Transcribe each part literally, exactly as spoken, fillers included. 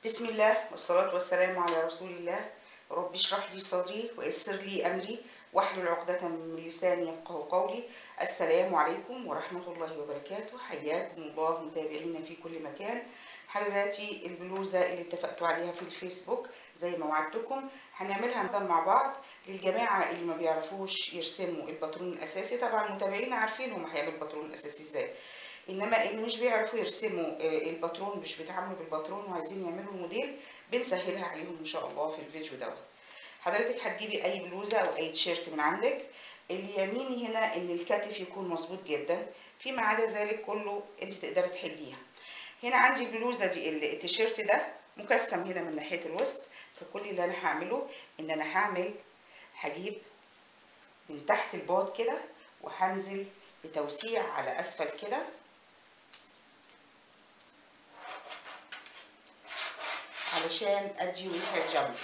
بسم الله والصلاة والسلام على رسول الله. رب اشرح لي صدري ويسر لي أمري واحلل عقدة من لساني يفقهوا قولي. السلام عليكم ورحمة الله وبركاته. حياكم الله متابعينا في كل مكان. حبيباتي، البلوزة اللي اتفقتوا عليها في الفيسبوك زي ما وعدتكم هنعملها مع بعض للجماعة اللي ما بيعرفوش يرسموا الباترون الأساسي. طبعا متابعينا عارفين هم هيعملوا الباترون الأساسي ازاي، انما اللي مش بيعرفوا يرسموا الباترون، مش بيتعاملوا بالباترون وعايزين يعملوا موديل، بنسهلها عليهم ان شاء الله في الفيديو دوت. حضرتك هتجيبي اي بلوزه او اي تيشيرت من عندك. اللي يميني هنا ان الكتف يكون مظبوط جدا، فيما عدا ذلك كله انت تقدري تحليها. هنا عندي البلوزه دي، التيشيرت ده مكسم هنا من ناحيه الوسط، فكل اللي انا هعمله ان انا هعمل هجيب من تحت الباط كده وهنزل بتوسيع على اسفل كده علشان ادي وسع جنب.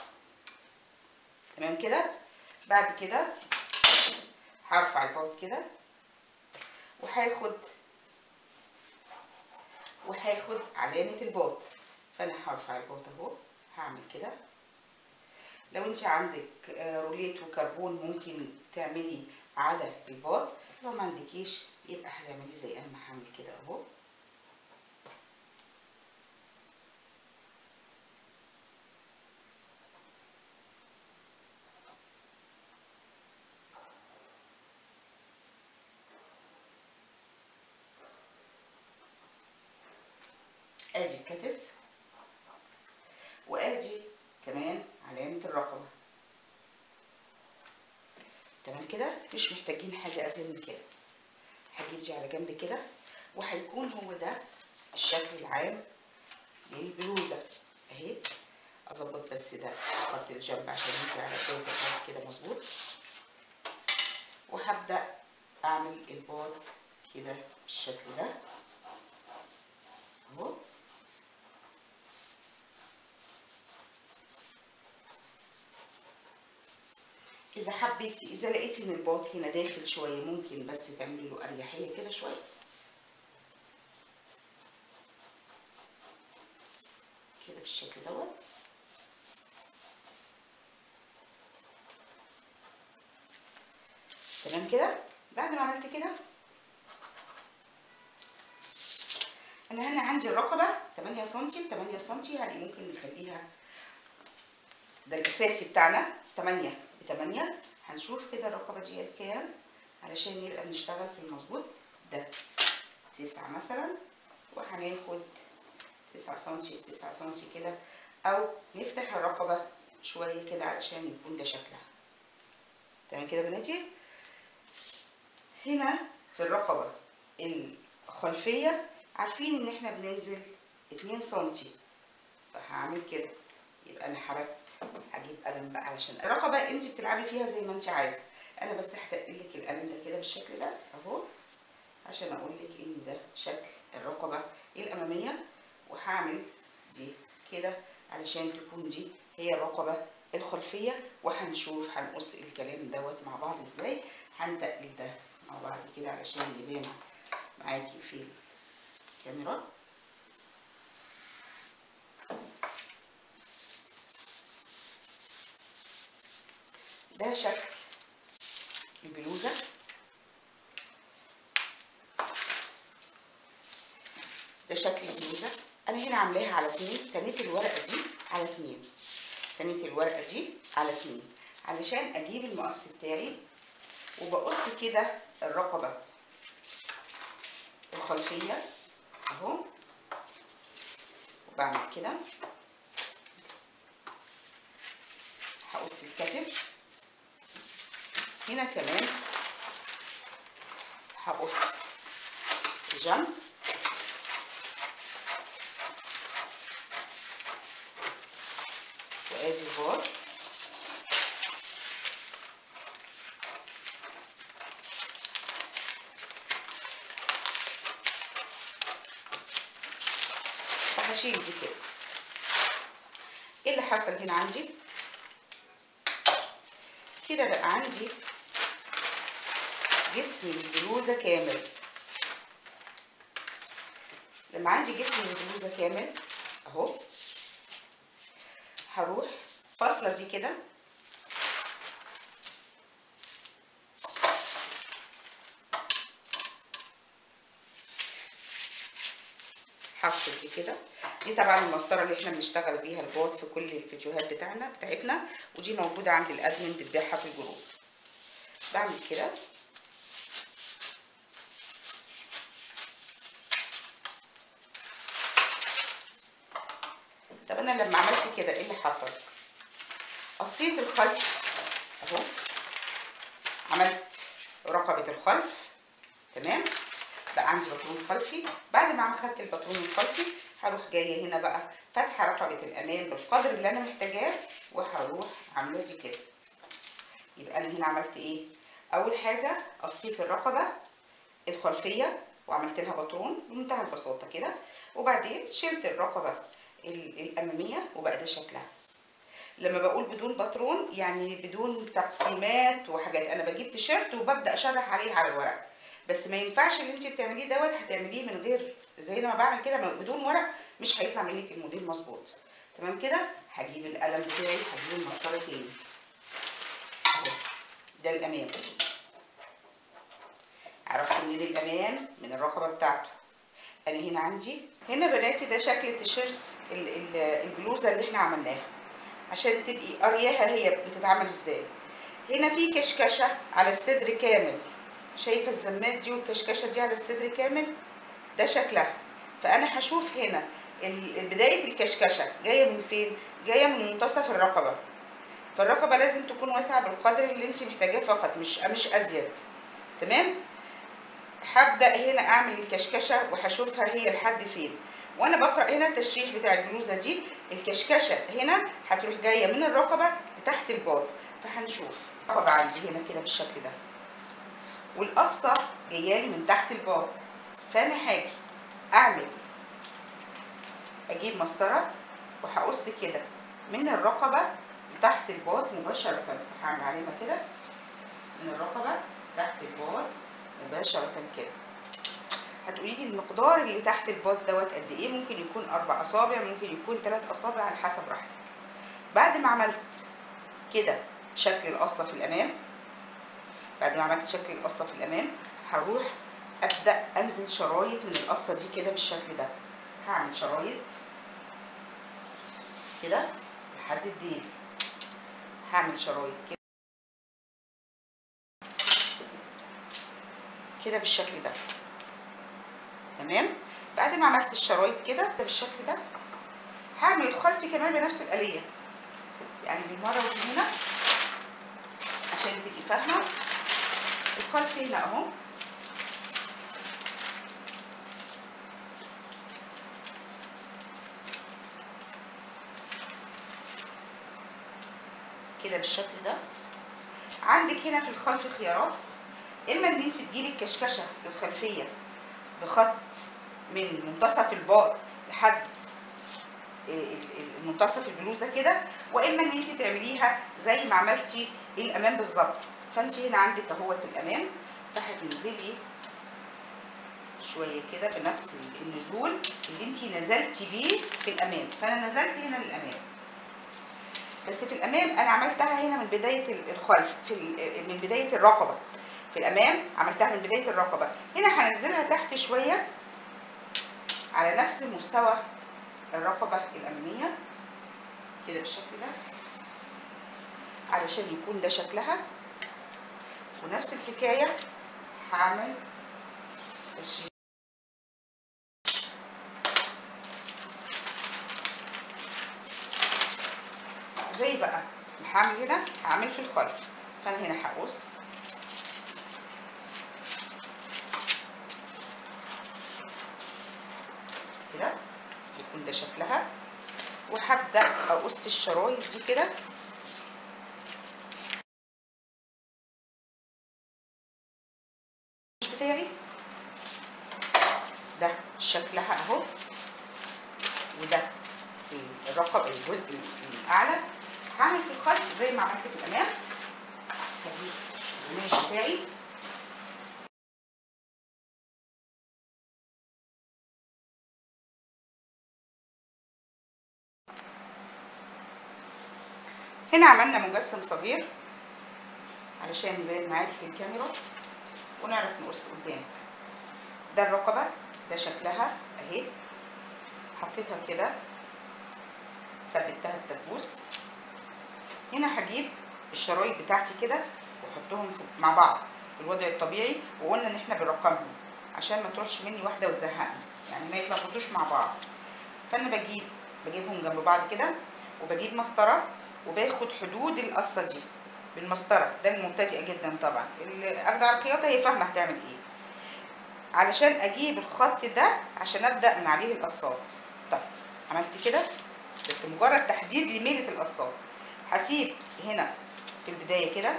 تمام كده. بعد كده هرفع الباط كده وهاخد وهاخد علامه الباط، فانا هرفع الباط اهو، هعمل كده. لو انت عندك روليت وكربون ممكن تعملي على الباط، لو ما عندكيش يبقى هتعملي زي انا ما هعمل كده اهو. ادي الكتف وادي كمان علامة الرقبة. تمام كده، مش محتاجين حاجة ازيد من كده. هجيب دي على جنب كده، وهيكون هو ده الشكل العام للبلوزة اهي. اظبط بس ده خط الجنب عشان يجي على بداية الباط كده مظبوط، وهبدأ اعمل الباط كده بالشكل ده اهو. اذا حبيتي، اذا لقيتي ان الباط هنا داخل شويه، ممكن بس تعملي له اريحيه كده شويه كده بالشكل دوت. تمام كده. بعد ما عملت كده انا هنا عندي الرقبه تمانية سنتي تمانية سنتي، يعني ممكن نخليها ده الاساسي بتاعنا تمانية بتمانية. هنشوف كده الرقبه ديت كام علشان يبقى بنشتغل في المظبوط. ده تسعة مثلا، وهناخد تسعة سنتي تسعة سنتي كده، او نفتح الرقبه شويه كده علشان يكون ده شكلها. تمام كده بناتي. هنا في الرقبه الخلفيه عارفين ان احنا بننزل اتنين سنتي، فهعمل كده. يبقى انا حركت، هجيب قلم بقى علشان الرقبه انت بتلعبي فيها زي ما انت عايزه. انا بس هتقل لك القلم ده كده بالشكل ده اهو، عشان اقول لك ان ده شكل الرقبه الاماميه. وهعمل دي كده علشان تكون دي هي الرقبه الخلفيه. وهنشوف هنقص الكلام دوت مع بعض ازاي. هنتقل ده مع بعض كده علشان يبان معاكي في الكاميرا. ده شكل البلوزه. ده شكل البلوزه. انا هنا عاملاها على اتنين، تنيت الورقه دي على اتنين، تنيت الورقه دي على اتنين علشان اجيب المقص بتاعي، وبقص كده الرقبه الخلفيه اهو، وبعمل كده. هقص الكتف هنا كمان، هقص الجنب، وادي الباط. وهشيل دي كده. ايه اللي حصل هنا عندي كده؟ بقى عندي جسم البلوزه كامل. لما عندي جسم البلوزه كامل اهو، هروح فاصله دي كده، هفصل دي كده. دي طبعا المسطره اللي احنا بنشتغل بيها البوت في كل الفيديوهات بتاعنا بتاعتنا، ودي موجوده عند الادمن بتبيعها في الجروب. بعمل كده طب انا لما عملت كده ايه اللي حصل؟ قصيت الخلف اهو، عملت رقبه الخلف تمام، بقى عندي باترون خلفي. بعد ما عملت الباترون الخلفي هروح جايه هنا بقى فاتحه رقبه الامام بالقدر اللي انا محتاجاه، وهروح عامله دي كده. يبقى انا هنا عملت ايه؟ اول حاجه قصيت الرقبه الخلفيه وعملت لها باترون بمنتهى البساطه كده، وبعدين شلت الرقبه الاماميه وبقى ده شكلها. لما بقول بدون باترون يعني بدون تقسيمات وحاجات، انا بجيب تيشيرت وببدا اشرح عليه على الورق، بس ما ينفعش اللي انت بتعمليه دوت هتعمليه من غير زي ما بعمل كده بدون ورق، مش هيطلع منك الموديل مظبوط. تمام كده. هجيب القلم بتاعي، هجيب المسطره تاني اهو، ده الامام، عرفت منين الامام؟ من الرقبه بتاعته. انا هنا عندي هنا بناتي ده شكل التيشيرت البلوزه اللي احنا عملناها عشان تبقي قارياها هي بتتعمل ازاي. هنا في كشكشه على الصدر كامل، شايفه الزمات دي والكشكشه دي على الصدر كامل، ده شكلها. فانا هشوف هنا بدايه الكشكشه جايه من فين؟ جايه من منتصف الرقبه، فالرقبه لازم تكون واسعه بالقدر اللي انت محتاجاه فقط، مش مش ازيد. تمام. هبدا هنا اعمل الكشكشه وهشوفها هي لحد فين، وانا بقرا هنا التشريح بتاع البلوزه دي. الكشكشه هنا هتروح جايه من الرقبه لتحت الباط، فهنشوف الرقبه عندي هنا كده بالشكل ده، والقصه جايه لي من تحت الباط. فانا هاجي اعمل اجيب مسطره وهقص كده من الرقبه لتحت الباط مباشره، هعمل علامه كده من الرقبه تحت الباط مباشره كده. هتقولي لي المقدار اللي تحت الباط دوت قد ايه؟ ممكن يكون اربع اصابع، ممكن يكون ثلاث اصابع، على حسب راحتك. بعد ما عملت كده شكل القصه في الامام، بعد ما عملت شكل القصه في الامام هروح ابدا انزل شرايط من القصه دي كده بالشكل ده. هعمل شرايط كده لحد الديل، هعمل شرايط كده كده بالشكل ده. تمام. بعد ما عملت الشرايط كده بالشكل ده هعمل الخلفي كمان بنفس الآلية، يعني بالمره ودي هنا عشان تبقي فاهمه. الخلفي هنا اهو، كده بالشكل ده. عندك هنا في الخلف خيارات، اما ان انت تجيبي الكشكشه الخلفيه بخط من منتصف الباط لحد منتصف البلوزه كده، واما ان انت تعمليها زي ما عملتي الامام بالظبط. فانت هنا عندك اهوت الامام، فهتنزلي شويه كده بنفس النزول اللي انت نزلتي بيه في الامام. فانا نزلت هنا للامام، بس في الامام انا عملتها هنا من بدايه الخلف، في من بدايه الرقبه. في الامام عملتها من بدايه الرقبه، هنا هنزلها تحت شويه على نفس مستوى الرقبه الاماميه كده بالشكل ده، علشان يكون ده شكلها. ونفس الحكايه هعمل تشريح زي بقى هعمل هنا، هعمل في الخلف. فانا هنا هقص كده، هيكون ده شكلها، وهبدا اقص الشرايط دي كده بتاعي. ده شكلها اهو، وده الرقبه الجزء الاعلى. هعمل في الخلف زي ما عملت في الامام، هجيب القماش بتاعي هنا عملنا مجسم صغير علشان يبان معاكي في الكاميرا ونعرف نقص قدامك. ده الرقبه، ده شكلها اهي، حطيتها كده ثبتها بتبوس. هنا هجيب الشرايط بتاعتي كده واحطهم مع بعض بالوضع الطبيعي، وقلنا ان احنا بنرقمهم عشان ما تروحش مني واحده وتزهقني، يعني ما يتلخبطوش مع بعض. فانا بجيب بجيبهم جنب بعض كده، وبجيب مسطره وباخد حدود القصه دي بالمسطره. ده المبتدئه جدا طبعا، اللي اخده على الخياطه هي فاهمه هتعمل ايه، علشان اجيب الخط ده عشان ابدا من عليه القصات. طيب عملت كده، بس مجرد تحديد لميله القصات. هسيب هنا في البدايه كده،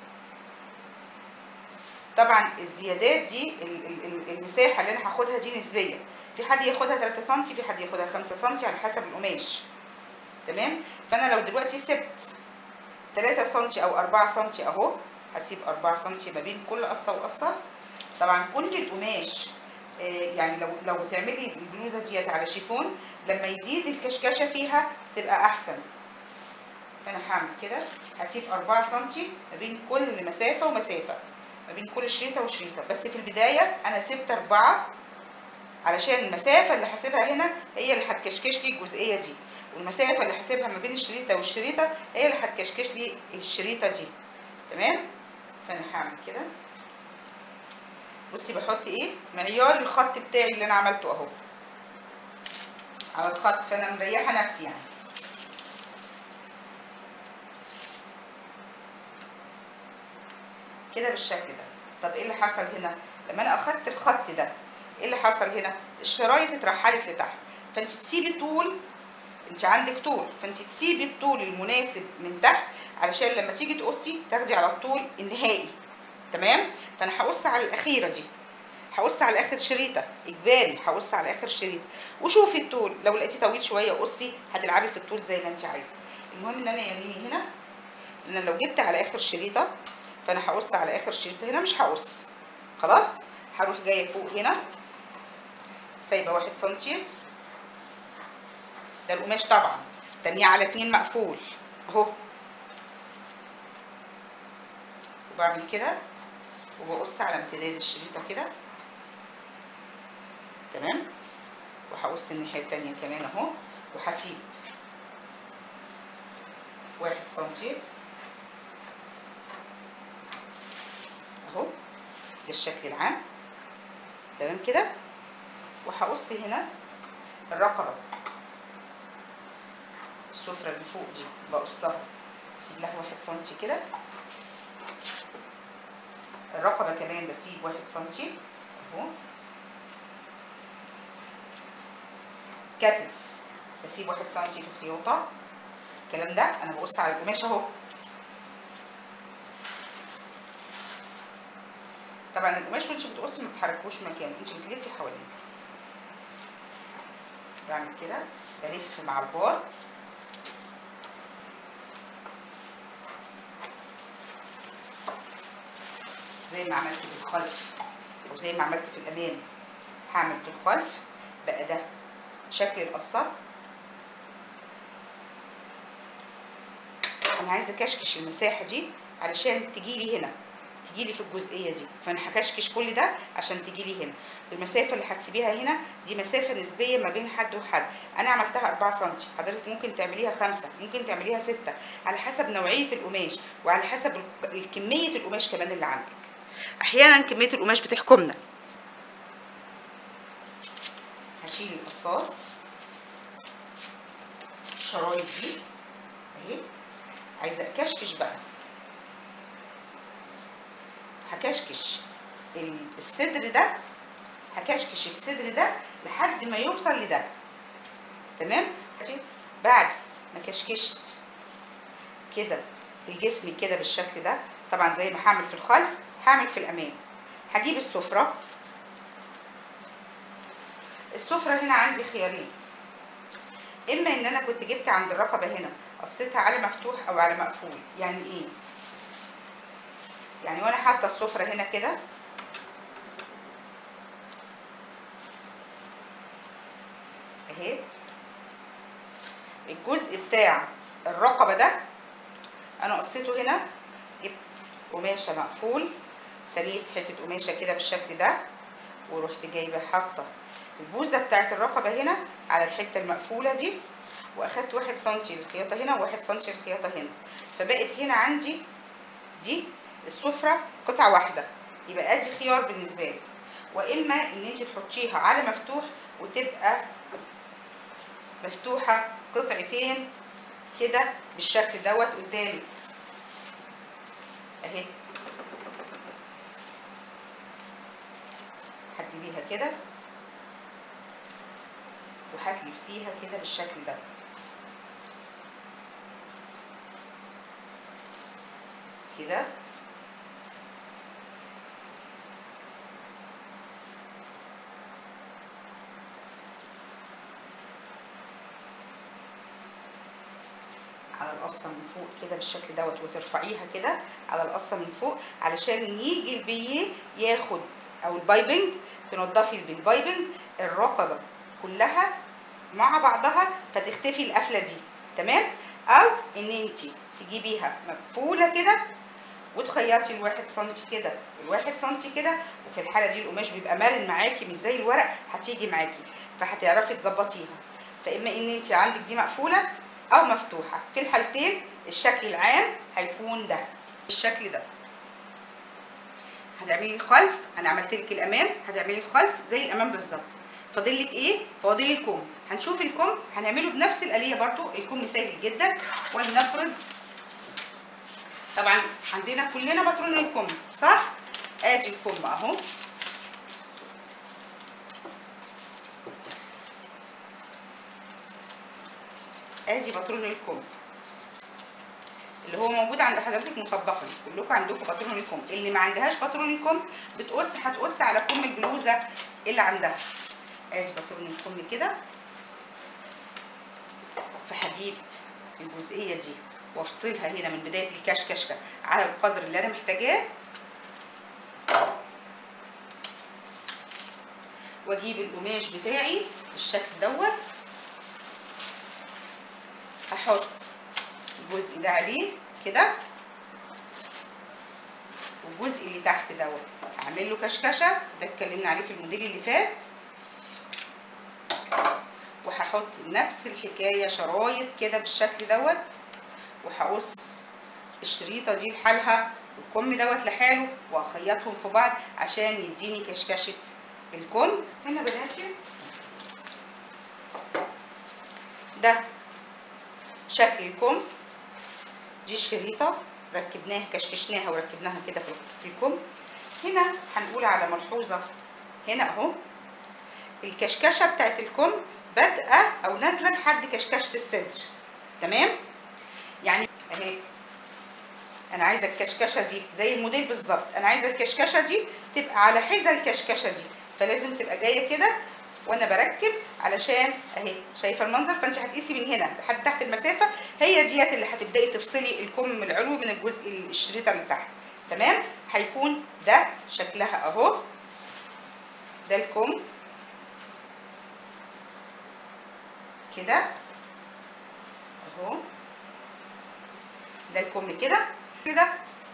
طبعا الزيادات دي المساحه اللي انا هاخدها دي نسبيه، في حد ياخدها تلاتة سنتي، في حد ياخدها خمسة سنتي، على حسب القماش. تمام. فانا لو دلوقتي سبت تلاتة سنتي او أربعة سنتي اهو، هسيب أربعة سنتي ما بين كل قصه وقصه. طبعا كل القماش يعني لو لو بتعملي البلوزه ديت على شيفون، لما يزيد الكشكشه فيها تبقى احسن. فانا هعمل كده، هسيب أربعة سنتي ما بين كل مسافه ومسافه، ما بين كل شريطه وشريطه. بس في البدايه انا سبت أربعة علشان المسافه اللي هسيبها هنا هي اللي هتكشكش لي الجزئيه دي، والمسافه اللي هسيبها ما بين الشريطه والشريطه هي اللي هتكشكش لي الشريطه دي. تمام. فانا هعمل كده، بصي بحط ايه معيار الخط بتاعي اللي انا عملته اهو على الخط، فانا مريحه نفسي يعني. كده بالشكل ده. طب ايه اللي حصل هنا لما انا اخدت الخط ده؟ ايه اللي حصل هنا؟ الشرايط اترحلت لتحت، فانت تسيبي الطول، انت عندك طول، فانت تسيبي الطول المناسب من تحت علشان لما تيجي تقصي تاخدي على الطول النهائي. تمام. فانا هقص على الاخيره دي، هقص على اخر شريطه اجباري، هقص على اخر شريطه، وشوفي الطول لو لقيتي طويل شويه قصي، هتلعبي في الطول زي ما انت عايزه. المهم ان انا يميني هنا، لان لو جبت على اخر شريطه فانا هقص على اخر شريطه هنا، مش هقص خلاص. هروح جايه فوق هنا سايبه واحد سنتي، ده القماش طبعا، تانية على اتنين مقفول اهو، وبعمل كده وبقص على امتداد الشريطه كده. تمام. وهقص الناحيه التانيه كمان اهو، وهسيب واحد سنتي اهو، ده الشكل العام. تمام كده. وهقص هنا الرقبه، السفره اللي فوق دي بقصها، بسيب لها واحد سنتي كده. الرقبه كمان بسيب واحد سنتي اهو. كتف بسيب واحد سنتي في الخياطه. الكلام ده انا بقص على القماش اهو. طبعا القماش وانت بتقصي ما بتحركوش مكانه، انت بتلفي حواليه. بعمل كده، بلف مع الباط زي ما عملت في الخلف او زي ما عملت في الامام، هعمل في الخلف. بقى ده شكل القصه. انا عايزه اكشكش المساحه دي علشان تجيلي هنا، تجيلي في الجزئيه دي، فانا هكشكش كل ده عشان تجيلي هنا. المسافه اللي هتسيبيها هنا دي مسافه نسبيه ما بين حد وحد. انا عملتها أربعة سنتي، حضرتك ممكن تعمليها خمسة، ممكن تعمليها ستة، على حسب نوعيه القماش وعلى حسب كميه القماش كمان اللي عندك. احيانا كميه القماش بتحكمنا. هشيل القصات، الشرايط دي اهي، عايزه اكشكش بقى. هكشكش الصدر ده، هكشكش الصدر ده لحد ما يوصل لده. تمام. بعد ما كشكشت كده الجسم كده بالشكل ده، طبعا زي ما هعمل في الخلف هعمل في الامام. هجيب السفره. السفره هنا عندي خيارين، اما ان انا كنت جبت عند الرقبه هنا قصيتها على مفتوح او على مقفول. يعني ايه؟ يعني وانا حاطه السفره هنا كده اهي، الجزء بتاع الرقبه ده انا قصيته هنا، جبت قماشه مقفول، تنيت حته قماشه كده بالشكل ده، ورحت جايبه حاطه البوزه بتاعت الرقبه هنا على الحته المقفوله دي، واخدت واحد سنتي للخياطه هنا وواحد سنتي للخياطه هنا، فبقت هنا عندي دي السفره قطعه واحده، يبقى ادي خيار بالنسبه لك. واما ان انت تحطيها على مفتوح وتبقى مفتوحه قطعتين كده بالشكل دوت قدامك اهي، هتجيبيها كده وهتلفيها كده بالشكل ده كده، على القصه من فوق كده بالشكل دوت، وترفعيها كده على القصه من فوق علشان يجي البيه ياخد، او البايبنج تنضفي بالبايبنج الرقبه كلها مع بعضها فتختفي القفله دي. تمام؟ او ان انت تجيبيها مقفوله كده وتخيطي الواحد سنتي كده والواحد سنتي كده، وفي الحاله دي القماش بيبقى مرن معاكي مش زي الورق، هتيجي معاكي فهتعرفي تظبطيها. فاما ان انت عندك دي مقفوله او مفتوحه، في الحالتين الشكل العام هيكون ده بالشكل ده. هتعملي الخلف، انا عملت لك الامام، هتعملي الخلف زي الامام بالظبط. فاضل لك ايه؟ فاضل الكم. هنشوف الكم هنعمله بنفس الآلية برضو، الكم سهل جدا. ولنفرض طبعا عندنا كلنا باترون الكم صح؟ ادي الكم اهو، ادي باترون الكم اللي هو موجود عند حضرتك مسبقا، كلكم عندكم باترون الكم. اللي ما عندهاش باترون الكم بتقص، هتقص على كم البلوزه اللي عندها. ادي باترون الكم كده، فهجيب الجزئيه دي وافصلها هنا من بدايه الكشكشه على القدر اللي انا محتاجاه، واجيب القماش بتاعي بالشكل دوت، هحط الجزء ده عليه كده، والجزء اللي تحت دوت هعمل له كشكشه، ده اتكلمنا عليه في الموديل اللي فات. وهحط نفس الحكايه شرايط كده بالشكل دوت، وهقص الشريطه دي لحالها والكم دوت لحاله، واخيطهم في بعض عشان يديني كشكشه الكم. هنا بناتي ده شكل الكم، دي الشريطه ركبناها كشكشناها وركبناها كده في الكم. هنا هنقول على ملحوظه هنا اهو، الكشكشه بتاعت الكم بادئه او نازله لحد كشكشه الصدر. تمام؟ يعني اهي انا عايزه الكشكشه دي زي الموديل بالظبط، انا عايزه الكشكشه دي تبقى على حذا الكشكشه دي، فلازم تبقى جايه كده وانا بركب علشان اهي شايفه المنظر. فانت هتقيسي من هنا لحد تحت المسافه، هي ديت اللي هتبداي تفصلي الكم العلوي من الجزء الشريطه اللي تحت. تمام؟ هيكون ده شكلها اهو، ده الكم كده اهو، ده الكم كده كده،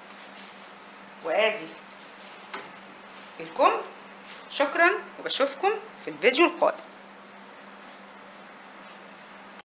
وادي الكم. شكرا وبشوفكم في الفيديو القادم.